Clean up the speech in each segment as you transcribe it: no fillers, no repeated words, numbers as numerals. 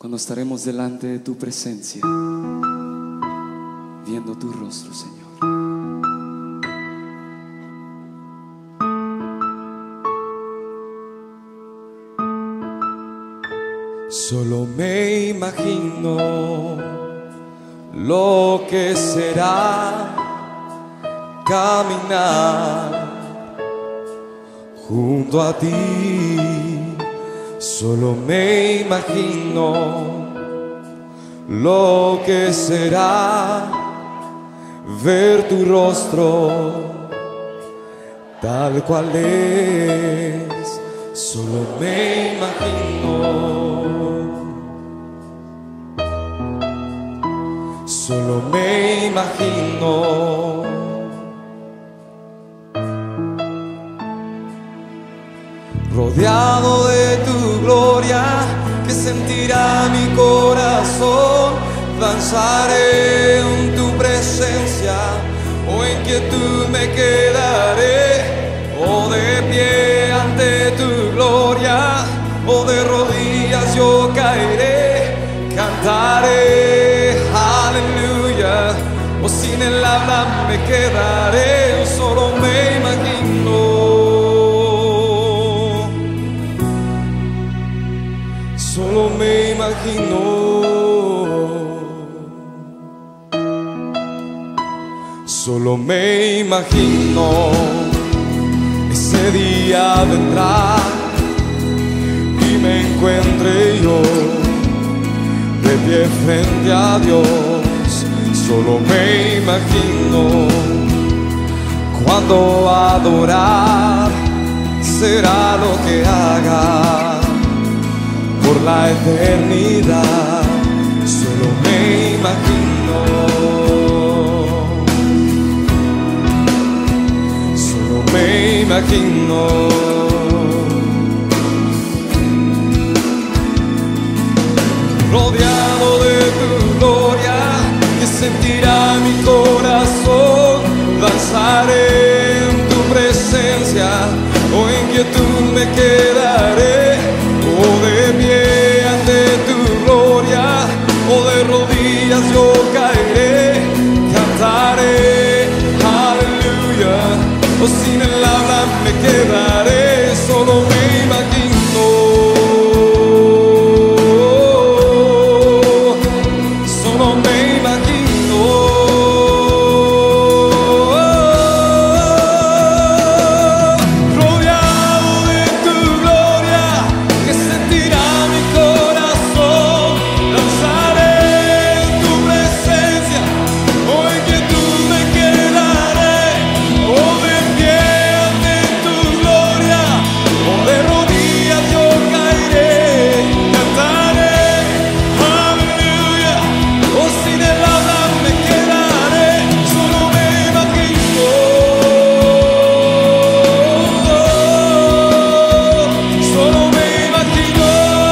cuando estaremos delante de tu presencia, viendo tu rostro, Señor. Solo me imagino lo que será caminar junto a ti. Solo me imagino lo que será ver tu rostro tal cual es. Solo me imagino. Solo me imagino rodeado de tu gloria, que sentirá mi corazón. Danzaré en tu presencia, o en quietud me quedaré, o de pie ante tu gloria, o de rodillas yo caeré. Cantaré aleluya, o sin el habla me quedaré. Solo me imagino, solo me imagino. Solo me imagino, ese día vendrá y me encuentre yo de pie frente a Dios. Solo me imagino cuando adorar será lo que haga por la eternidad. Solo me imagino, solo me imagino. Rodeado de tu gloria, que sentirá mi corazón. Danzaré en tu presencia, o en quietud me quedaré, o de pie ante tu gloria, o de rodillas yo caeré. Cantaré aleluya, o sin el habla me quedaré. Solo me imagino, solo me imagino. Rodeado de tu gloria, que sentirá mi corazón. Danzaré en tu presencia, o en quietud me quedaré, o de pie ante tu gloria, o de rodillas yo caeré. Cantaré aleluya, o sin el habla me quedaré. Solo me imagino, solo me imagino.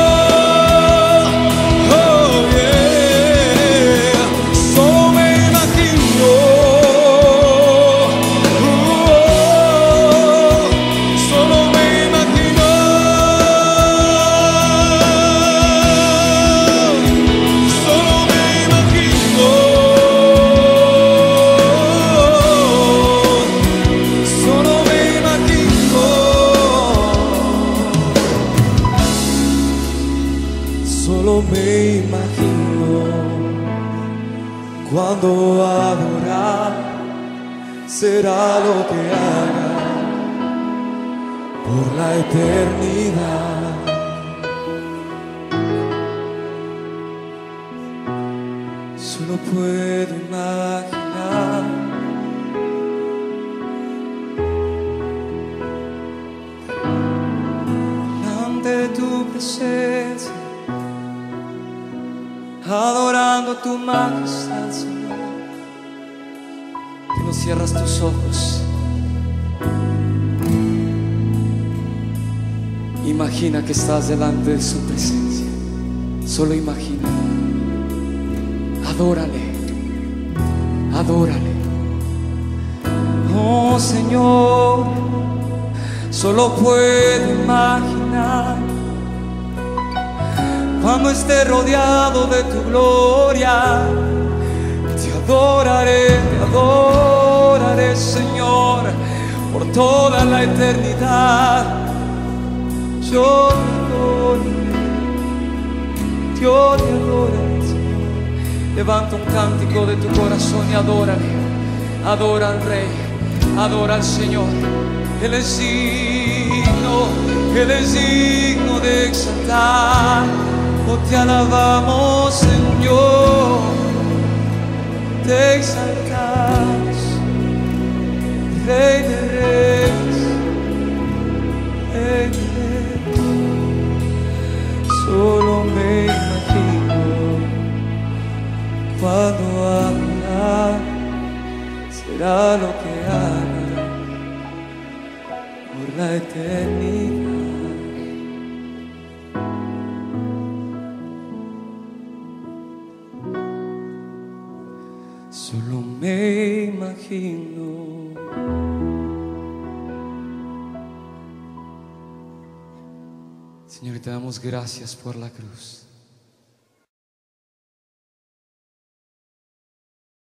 Oh yeah, solo me imagino. Solo me imagino. Solo me imagino, solo me imagino, solo me imagino cuando adorar será lo que haga por la eternidad. Solo puedo imaginar ante tu presencia, adorando tu majestad, Señor. Que no cierras tus ojos. Imagina que estás delante de su presencia. Solo imagina. Adórale, adórale. Oh Señor, solo puedo imaginar Cuando esté rodeado de tu gloria, te adoraré, Señor, por toda la eternidad. Yo te adoraré, Señor. Levanta un cántico de tu corazón y adórale. Adora al Rey, adora al Señor. Él es digno de exaltar. Oh, te alabamos, Señor, te exaltamos, Rey de Reyes, Rey de Reyes. Solo me imagino cuando hablar será lo que haga por la eternidad. Solo me imagino. Señor, te damos gracias por la cruz.